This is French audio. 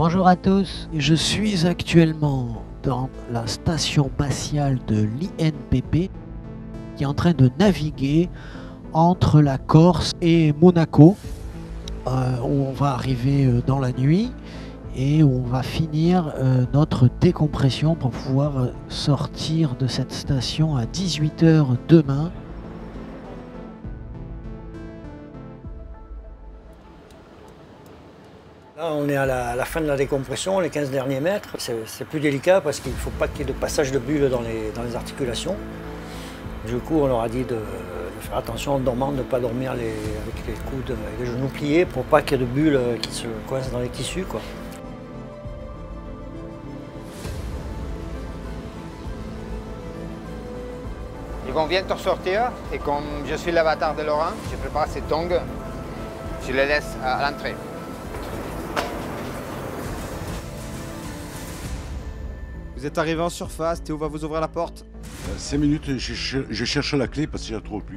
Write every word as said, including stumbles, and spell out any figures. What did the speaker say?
Bonjour à tous, je suis actuellement dans la station spatiale de l'I N P P qui est en train de naviguer entre la Corse et Monaco euh, où on va arriver euh, dans la nuit et où on va finir euh, notre décompression pour pouvoir euh, sortir de cette station à dix-huit heures demain. Là, on est à la, à la fin de la décompression, les quinze derniers mètres. C'est plus délicat parce qu'il ne faut pas qu'il y ait de passage de bulles dans les, dans les articulations. Du coup, on leur a dit de, de faire attention en dormant, de ne pas dormir les, avec les coudes et les genoux pliés pour pas qu'il y ait de bulles qui se coincent dans les tissus, quoi. Ils vont bientôt sortir et comme je suis l'avatar de Laurent, je prépare ces tongs, je les laisse à l'entrée. Vous êtes arrivé en surface, Théo va vous ouvrir la porte. Euh, cinq minutes, je, je cherche la clé parce qu'il n'y a trop plus.